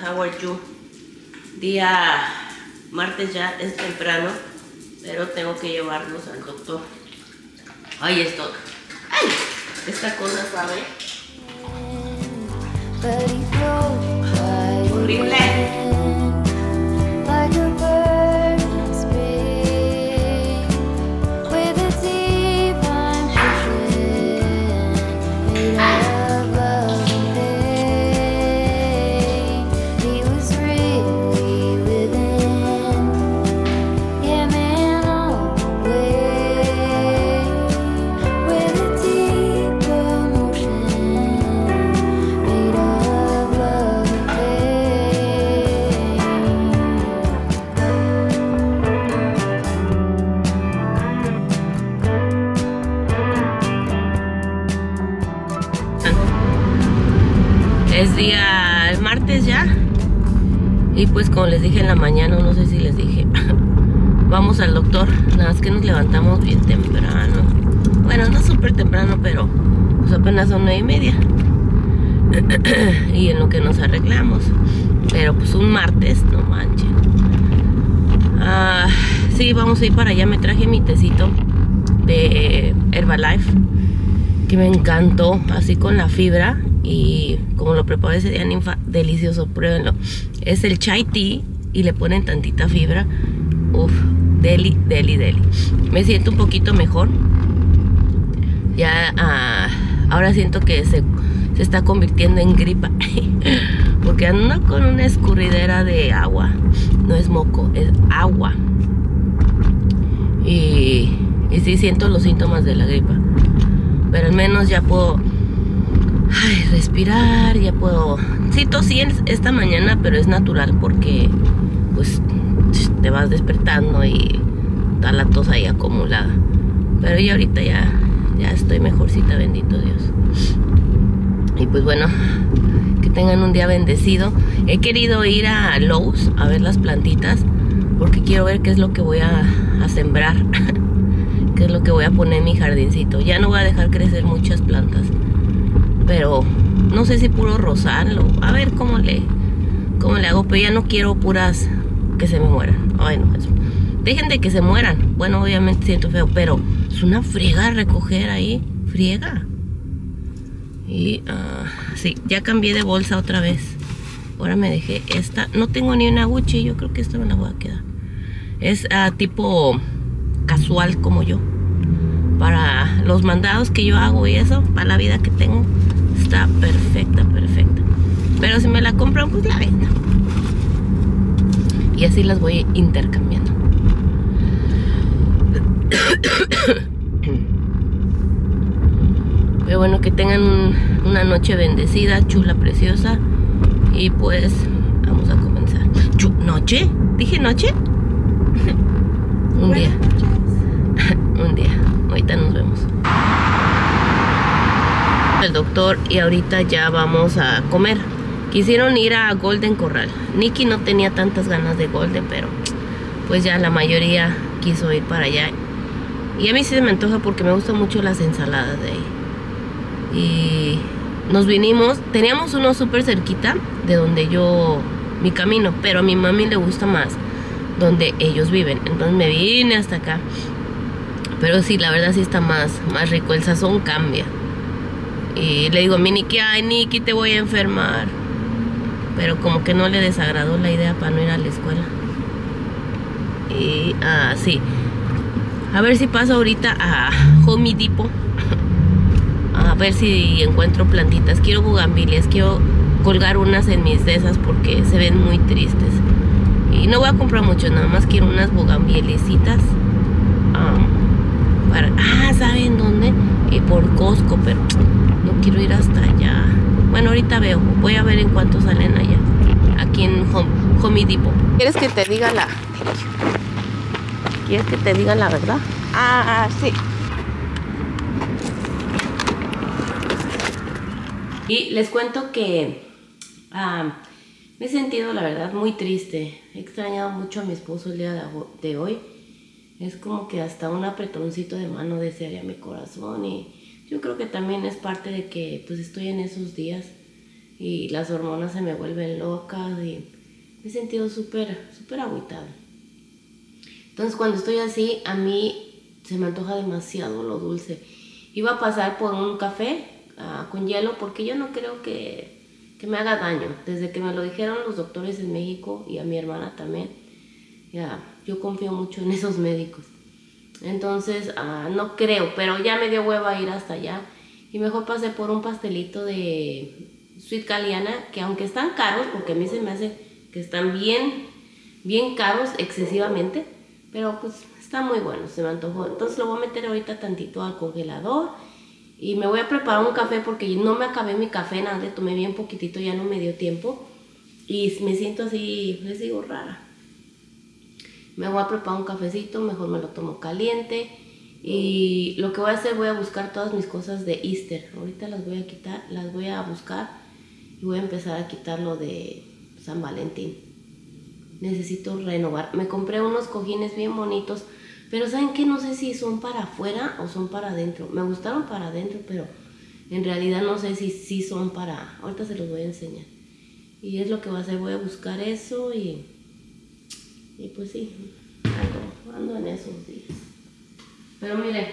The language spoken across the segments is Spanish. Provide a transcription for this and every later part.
how are you? Día martes, ya es temprano, pero tengo que llevarlos al doctor. Ay, esto. Ay, esta cosa, ¿sabe? Horrible. Es día martes ya. Y pues como les dije en la mañana, no sé si les dije, vamos al doctor. Nada más que nos levantamos bien temprano. Bueno, no súper temprano, pero pues apenas son 9:30. Y en lo que nos arreglamos. Pero pues un martes, no manchen. Sí, vamos a ir para allá. Me traje mi tecito de Herbalife, que me encantó, así con la fibra. Y como lo preparé ese día, ninfa, delicioso, pruébenlo. Es el chai tea y le ponen tantita fibra. Uf, deli, deli, deli. Me siento un poquito mejor. Ya, ahora siento que se está convirtiendo en gripa. Porque ando con una escurridera de agua. No es moco, es agua. Y sí siento los síntomas de la gripa. Pero al menos ya puedo respirar, ya puedo. Sí tosí esta mañana, pero es natural porque pues te vas despertando y está la tos ahí acumulada. Pero ya ahorita ya estoy mejorcita, bendito Dios. Y pues bueno, que tengan un día bendecido. He querido ir a Lowe's a ver las plantitas porque quiero ver qué es lo que voy a sembrar. Qué es lo que voy a poner en mi jardincito. Ya no voy a dejar crecer muchas plantas, pero no sé si puro rosal o a ver cómo le hago. Pero ya no quiero puras que se me mueran. Ay, no, eso. Dejen de que se mueran. Bueno, obviamente siento feo, pero es una friega recoger ahí. Friega. Y sí, ya cambié de bolsa otra vez. Ahora me dejé esta. No tengo ni una Gucci. Yo creo que esta me la voy a quedar. Es tipo casual como yo. Para los mandados que yo hago y eso, para la vida que tengo, está perfecta, perfecta. Pero si me la compran, pues la vendo. Y así las voy intercambiando. Pero bueno, que tengan una noche bendecida, chula, preciosa. Y pues vamos a comenzar. ¿Noche? ¿Dije noche? Un día. Un día. Ahorita nos vemos. El doctor y ahorita ya vamos a comer. Quisieron ir a Golden Corral. Nikki no tenía tantas ganas de Golden, pero pues ya la mayoría quiso ir para allá. Y a mí sí se me antoja porque me gustan mucho las ensaladas de ahí. Y nos vinimos. Teníamos uno súper cerquita de donde mi camino, pero a mi mami le gusta más donde ellos viven. Entonces me vine hasta acá. Pero sí, la verdad sí está más rico. El sazón cambia. Y le digo a mi Nikki, ay Nikki, te voy a enfermar. Pero como que no le desagradó la idea para no ir a la escuela. Y sí. A ver si paso ahorita a Home Depot. A ver si encuentro plantitas. Quiero bugambilias. Quiero colgar unas en mis de esas porque se ven muy tristes. Y no voy a comprar mucho, nada más quiero unas bugambiliecitas. ¿Saben dónde? Por Costco, pero no quiero ir hasta allá. Bueno, ahorita veo. Voy a ver en cuánto salen allá. Aquí en Home Depot. ¿Quieres que te diga la... ¿Quieres que te diga la verdad? Sí. Y les cuento que me he sentido, la verdad, muy triste. He extrañado mucho a mi esposo el día de hoy. Es como que hasta un apretoncito de mano desearía mi corazón. Y yo creo que también es parte de que pues estoy en esos días y las hormonas se me vuelven locas y me he sentido súper agüitada. Entonces cuando estoy así, a mí se me antoja demasiado lo dulce. Iba a pasar por un café con hielo porque yo no creo que me haga daño. Desde que me lo dijeron los doctores en México y a mi hermana también, ya, yo confío mucho en esos médicos. Entonces no creo, pero ya me dio hueva ir hasta allá y mejor pasé por un pastelito de Sweet Caliana, que aunque están caros, porque a mí se me hace que están bien caros excesivamente, pero pues está muy bueno, se me antojó. Entonces lo voy a meter ahorita tantito al congelador y me voy a preparar un café porque no me acabé mi café, nada, le tomé bien poquitito, ya no me dio tiempo y me siento así, les digo, rara. Me voy a preparar un cafecito, mejor me lo tomo caliente. Y lo que voy a hacer, voy a buscar todas mis cosas de Easter. Ahorita las voy a quitar, las voy a buscar y voy a empezar a quitar lo de San Valentín. Necesito renovar. Me compré unos cojines bien bonitos, pero ¿saben qué? No sé si son para afuera o son para adentro. Me gustaron para adentro, pero en realidad no sé si son para... Ahorita se los voy a enseñar. Y es lo que voy a hacer, voy a buscar eso y pues sí, ando en esos días. Pero miren,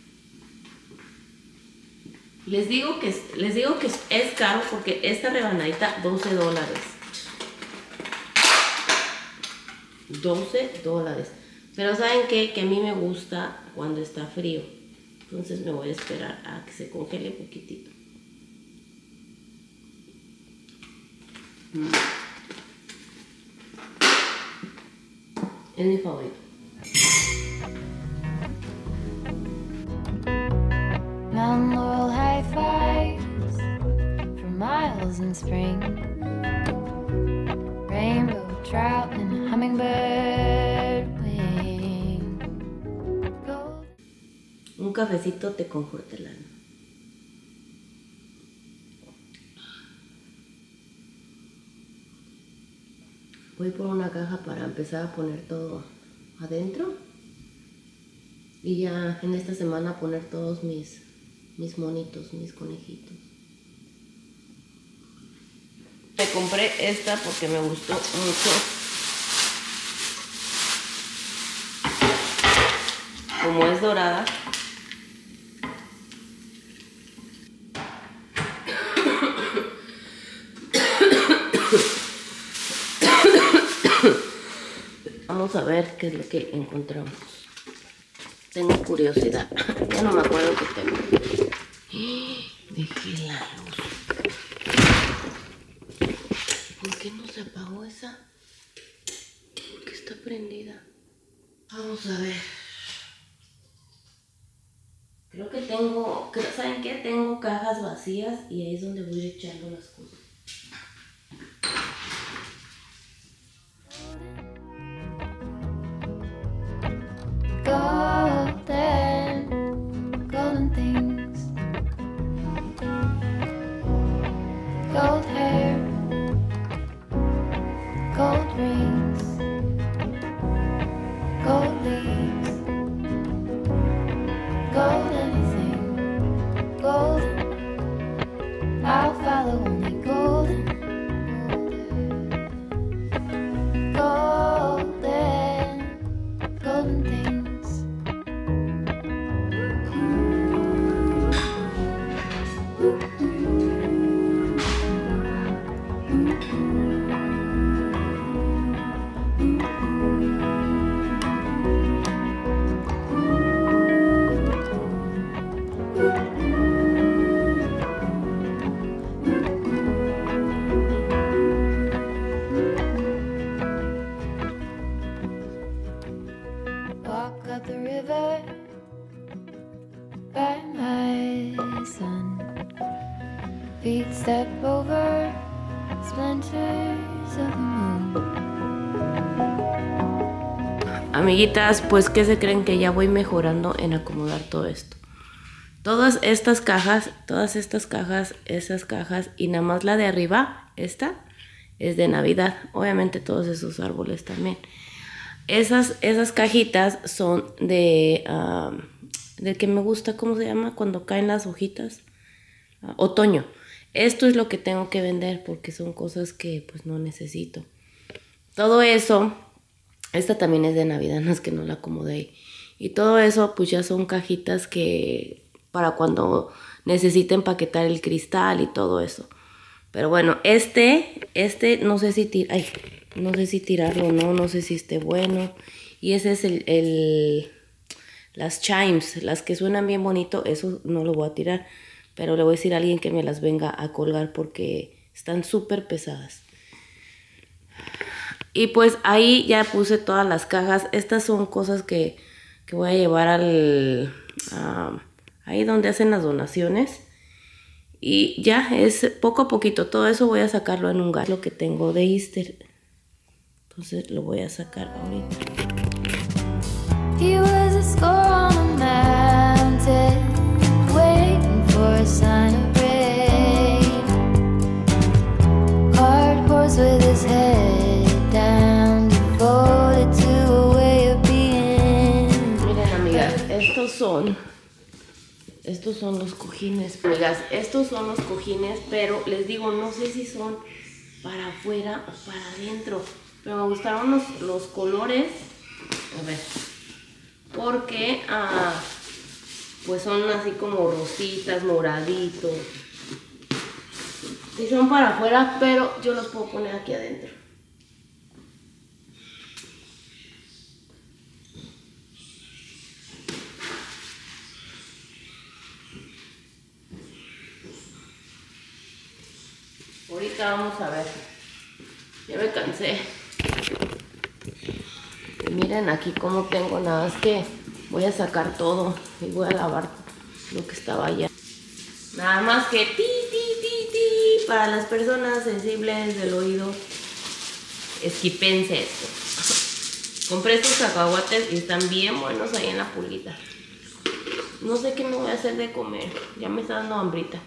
les digo que es caro porque esta rebanadita $12. $12. Pero ¿saben qué? Que a mí me gusta cuando está frío. Entonces me voy a esperar a que se congele un poquitito. Es mi favorito. Mountain Laurel high fives for miles in spring. Rainbow trout and a hummingbird wing. Un cafecito te conforta el alma. Voy por una caja para empezar a poner todo adentro. Y ya en esta semana poner todos mis monitos, mis conejitos. Me compré esta porque me gustó mucho. Como es dorada. Vamos a ver qué es lo que encontramos. Tengo curiosidad. Ya no me acuerdo qué tengo. Dejé la luz. ¿Por qué no se apagó esa? ¿Por qué está prendida? Vamos a ver. Creo que tengo... ¿Saben qué? Tengo cajas vacías y ahí es donde voy echando las cosas. Golden things, gold hair, gold rings, gold leaves, gold anything, golden. I'll follow only golden, golden, golden things. Walk up the river by my son. Feet step over splinters of the moon. Amiguitas, pues ¿qué se creen? Que ya voy mejorando en acomodar todo esto. Todas estas cajas, esas cajas y nada más la de arriba, esta es de Navidad. Obviamente todos esos árboles también. Esas cajitas son de que me gusta, ¿cómo se llama? Cuando caen las hojitas. Otoño. Esto es lo que tengo que vender porque son cosas que pues no necesito. Todo eso, esta también es de Navidad, no es que no la acomodé ahí. Y todo eso pues ya son cajitas que para cuando necesite empaquetar el cristal y todo eso. Pero bueno, este no sé si no sé si tirarlo o no, no sé si esté bueno. Y ese es las chimes, las que suenan bien bonito, eso no lo voy a tirar. Pero le voy a decir a alguien que me las venga a colgar porque están súper pesadas. Y pues ahí ya puse todas las cajas. Estas son cosas que voy a llevar ahí donde hacen las donaciones. Y ya es poco a poquito. Todo eso voy a sacarlo en un gas, lo que tengo de Easter. Entonces lo voy a sacar ahorita. He was a score on a mountain, waiting for a sign of rain. Hard horse with his head down, devoted to a way of being. Miren, amigas, estos son los cojines, amigas. Estos son los cojines, pero les digo, no sé si son para afuera o para adentro. Pero me gustaron los colores. A ver. Porque pues son así como rositas, moraditos. Y son para afuera, pero yo los puedo poner aquí adentro. Ahorita vamos a ver. Ya me cansé. Y miren aquí como tengo, nada más que voy a sacar todo y voy a lavar lo que estaba allá. Nada más que ti para las personas sensibles del oído. Esquipense esto. Compré estos cacahuates y están bien buenos ahí en la pulguita. No sé qué me voy a hacer de comer. Ya me está dando hambrita.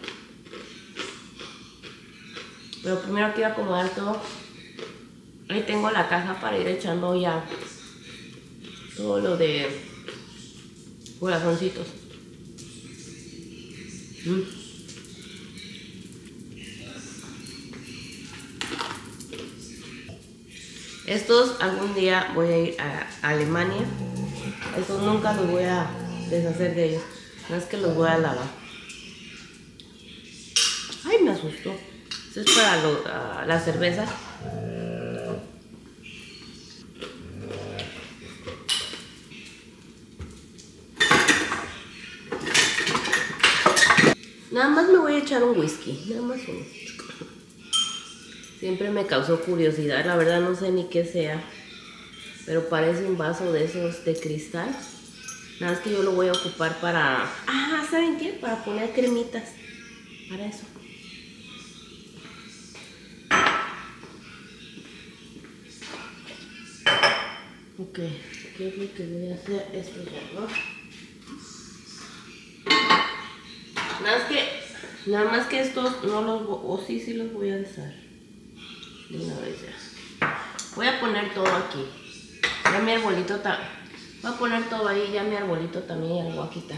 Pero primero quiero acomodar todo. Ahí tengo la caja para ir echando ya todo lo de corazoncitos. Estos algún día voy a ir a Alemania. Estos nunca los voy a deshacer de ellos. No es que los voy a lavar. Ay, me asustó. Esto es para la cerveza. Nada más me voy a echar un whisky, nada más uno. Siempre me causó curiosidad, la verdad no sé ni qué sea. Pero parece un vaso de esos de cristal. Nada más que yo lo voy a ocupar para... ¿saben qué? Para poner cremitas. Para eso. Ok, ¿qué es lo que voy a hacer? Esto ya, ¿no? Nada más que estos no los voy, o sí los voy a deshacer de una vez ya. Voy a poner todo aquí. Ya mi arbolito voy a poner todo ahí, ya mi arbolito también ya lo voy a quitar.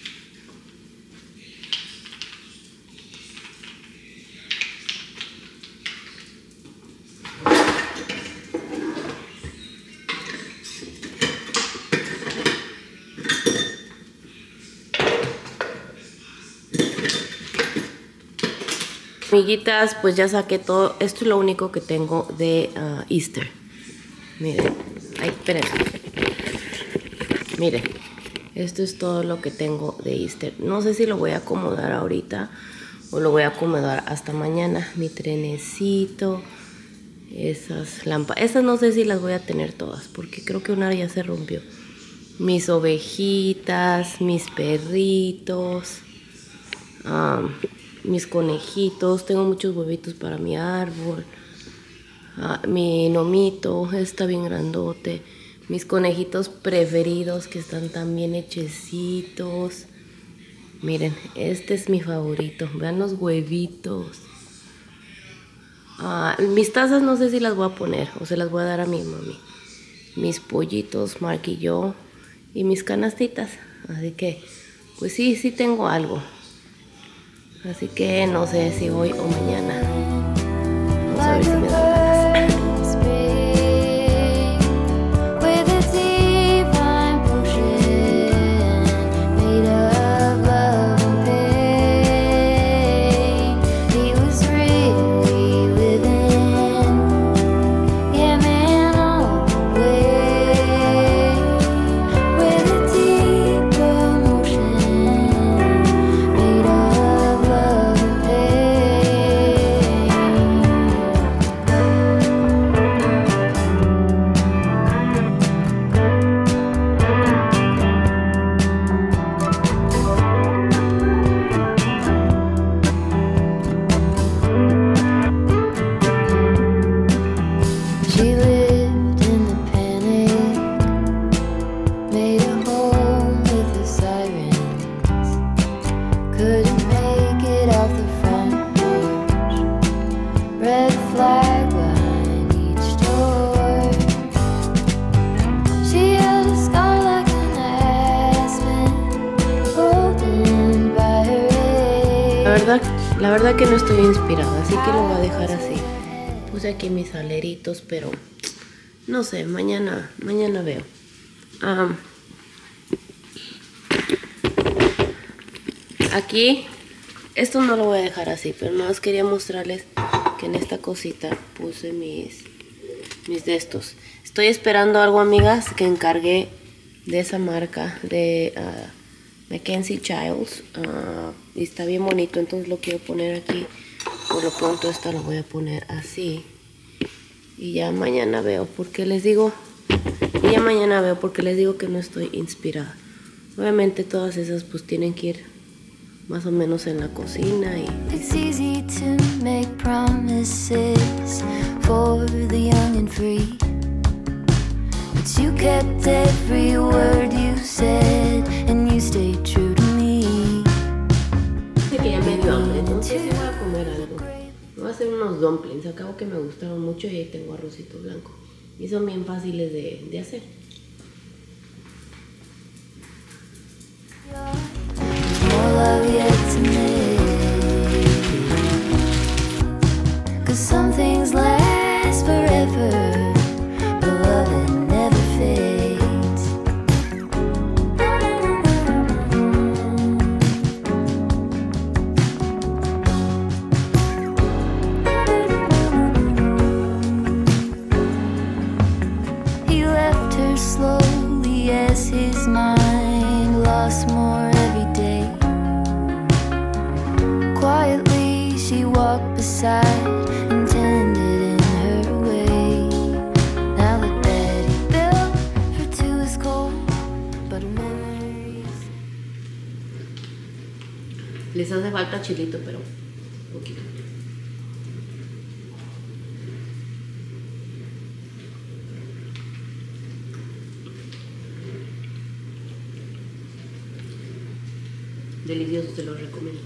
Amiguitas, pues ya saqué todo. Esto es lo único que tengo de Easter. Miren. Ay, esperen. Miren. Esto es todo lo que tengo de Easter. No sé si lo voy a acomodar ahorita o lo voy a acomodar hasta mañana. Mi trenecito. Esas lámparas. Estas no sé si las voy a tener todas porque creo que una ya se rompió. Mis ovejitas, mis perritos. Mis conejitos, tengo muchos huevitos para mi árbol. Mi gnomito está bien grandote. Mis conejitos preferidos que están también hechecitos. Miren, este es mi favorito. Vean los huevitos. Mis tazas no sé si las voy a poner o se las voy a dar a mi mami. Mis pollitos, Mark y yo. Y mis canastitas. Así que, pues sí tengo algo. Así que no sé si hoy o mañana. Vamos a ver si me da ganas. La verdad que no estoy inspirada, así que lo voy a dejar así. Puse aquí mis aleritos, pero no sé, mañana veo. Aquí, esto no lo voy a dejar así, pero nada más quería mostrarles que en esta cosita puse mis de estos. Estoy esperando algo, amigas, que encargué de esa marca de Mackenzie Childs. Y está bien bonito, entonces lo quiero poner aquí. Por lo pronto esta lo voy a poner así. Y ya mañana veo, porque les digo que no estoy inspirada. Obviamente todas esas pues tienen que ir más o menos en la cocina y It's easy to make promises for the young and free, but you kept every word you said and you stayed true to me. que ya me dio hambre, entonces voy a comer algo. Voy a hacer unos dumplings, acabo que me gustaron mucho y ahí tengo arrocito blanco. Y son bien fáciles de hacer. More love yet to make, 'cause some things last forever, but love it never fades. He left her slowly as his mind lost more every day. Quietly she walked beside and tended in her way. Now the bed he built for two is cold, but her memories. Les hace falta chilito, pero poquito. Delicioso, se los recomiendo.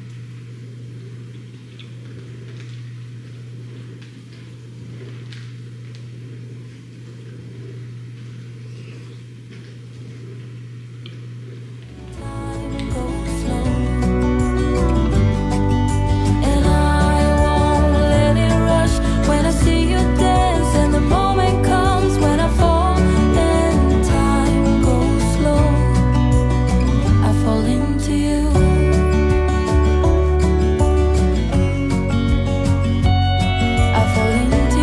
Time goes slow, and I won't let it rush. When I see you dance, and the moment comes when I fall, and time goes slow, I fall into you. I fall into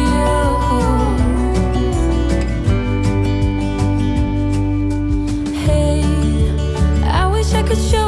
you. Hey, I wish I could show